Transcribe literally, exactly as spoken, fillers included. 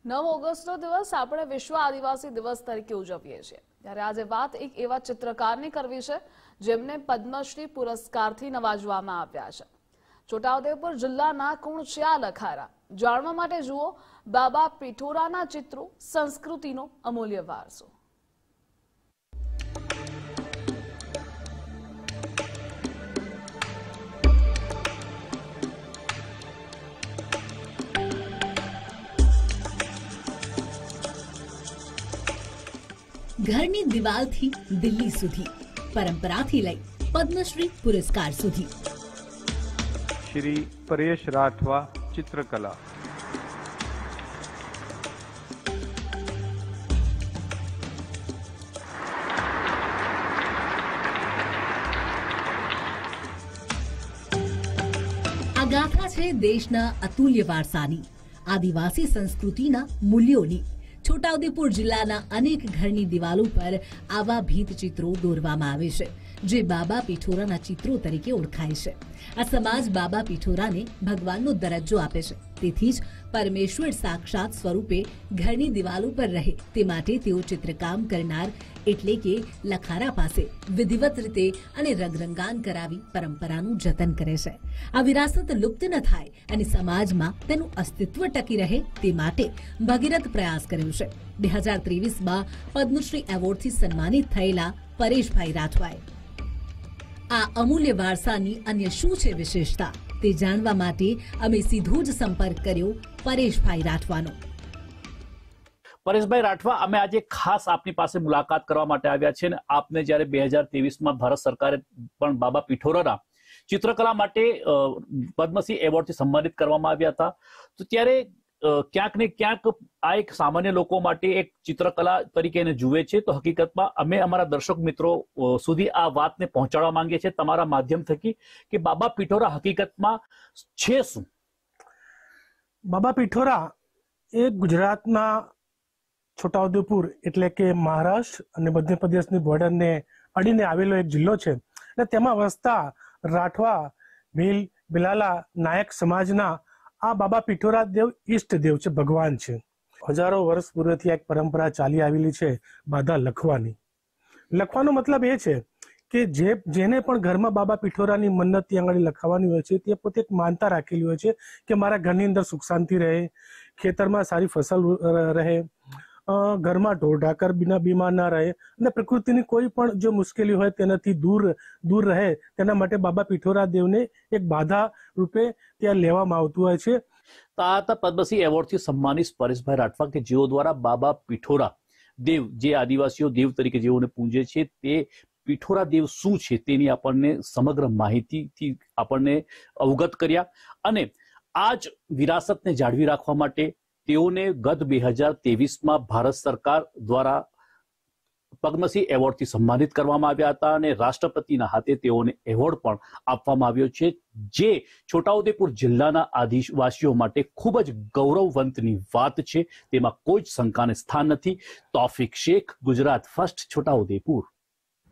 નવ ઓગસ્ટનો દિવસ આપણે વિશ્વ આદિવાસી દિવસ તરીકે ઉજવીએ છીએ, ત્યારે આજે વાત એક એવા ચિત્રકારની કરવી છે જેમને પદ્મશ્રી પુરસ્કારથી નવાજવામાં આવ્યા છે। છોટાઉદેપુર જિલ્લાના કુણચિયા લખારા જાણવા માટે જુઓ બાબા પિઠોરાના ચિત્રો, સંસ્કૃતિનો અમૂલ્ય વારસો। ઘરની દિવાલથી દિલ્હી સુધી, પરંપરાથી લઈ પદ્મશ્રી પુરસ્કાર સુધી। श्री परेश राठवा चित्रकला। આ ગાથા છે દેશના અતુલ્ય વારસાની, આદિવાસી સંસ્કૃતિના મૂલ્યોની। છોટાઉદેપુર જિલ્લાના અનેક ઘરની દિવાલો પર આવા ભીંત ચિત્રો દોરવામાં આવે છે જે બાબા પિઠોરાના ચિત્રો તરીકે ઓળખાય છે। આ સમાજ બાબા પિઠોરાને ભગવાનનો દરજ્જો આપે છે, તેથી જ પરમેશ્વર સાક્ષાત સ્વરૂપે ઘરની દિવાલો પર રહે તે માટે તેઓ ચિત્રકામ કરનાર એટલે કે લખારા પાસે વિધિવત રીતે અને રંગરંગાન કરાવી પરંપરાનું જતન કરે છે। આ વિરાસત લુપ્ત ન થાય અને સમાજમાં તેનું અસ્તિત્વ ટકી રહે તે માટે ભગીરથ પ્રયાસ કર્યો છે। બે હજાર ત્રેવીસમાં પદ્મશ્રી એવોર્ડથી સન્માનિત થયેલા પરેશભાઈ રાઠવાએ આ અમૂલ્ય વારસાની અન્ય શું છે વિશેષતા તે જાણવા માટે અમે સીધો જ સંપર્ક કર્યો પરેશભાઈ રાઠવાનો। પરેશભાઈ રાઠવા, અમે આજે ખાસ આપની પાસે મુલાકાત કરવા માટે આવ્યા છે અને આપને જ્યારે બે હજાર ત્રેવીસમાં ભારત સરકારે પણ બાબા પિઠોરાના ચિત્રકલા માટે પદ્મશ્રી એવોર્ડથી સન્માનિત કરવામાં આવ્યા હતા, તો ત્યારે ક્યાંક ને ક્યાંક આ એક સામાન્ય લોકો માટે એક ચિત્રકલા તરીકે એને જુએ છે, તો હકીકતમાં અમે અમારા દર્શક મિત્રો સુધી આ વાતને પહોંચાડવા માંગીએ છીએ તમારા માધ્યમ થકી કે બાબા પિઠોરા હકીકતમાં છે શું? બાબા પિઠોરા એ ગુજરાતના છોટાઉદેપુર એટલે કે મહારાષ્ટ્ર અને મધ્યપ્રદેશની બોર્ડરને અડીને આવેલો એક જિલ્લો છે અને તેમાં વસતા રાઠવા, ભીલ, બિલાલા નાયક સમાજના આ બાબા પિઠોરા દેવ ઈષ્ટ દેવ છે, ભગવાન છે। હજારો વર્ષ પૂર્વેથી એક પરંપરા ચાલી આવેલી છે બાધા લખવાની। લખવાનો મતલબ એ છે કે જે જેને પણ ઘરમાં બાબા પિઠોરાની મન્નત ત્યાં આગળ લખાવાની હોય છે તે પોતે એક માનતા રાખેલી હોય છે કે મારા ઘરની અંદર સુખ શાંતિ રહે, ખેતરમાં સારી ફસલ રહે, ઘરમાં ઢોર ઢાકર બિના બીમાર ના રહે અને પ્રકૃતિની કોઈ પણ જો મુશ્કેલી હોય તેનાથી દૂર દૂર રહે, તેના માટે બાબા પિઠોરા દેવને એક બાધા રૂપે ત્યાં લેવામાં આવતું હોય છે। તો આ હતા પદ્મશ્રી એવોર્ડથી સન્માનિત પરેશભાઈ રાઠવા કે જેઓ દ્વારા બાબા પિઠોરા દેવ, જે આદિવાસીઓ દેવ તરીકે જેઓને પૂજે છે, તે પિઠોરા દેવ શું છે તેની આપણને સમગ્ર માહિતીથી આપણને અવગત કર્યા અને આ જ વિરાસતને જાળવી રાખવા માટે તેઓને ગત બે હજાર ત્રેવીસમાં ભારત સરકાર દ્વારા પદ્મશ્રી એવોર્ડથી સન્માનિત કરવામાં આવ્યા હતા અને રાષ્ટ્રપતિના હાથે તેઓને એવોર્ડ પણ આપવામાં આવ્યો છે, જે છોટાઉદેપુર જિલ્લાના આદિવાસીઓ માટે ખૂબ જ ગૌરવવંતની વાત છે, તેમાં કોઈ જ શંકાને સ્થાન નથી। તૌફિક શેખ, ગુજરાત ફર્સ્ટ, છોટાઉદેપુર।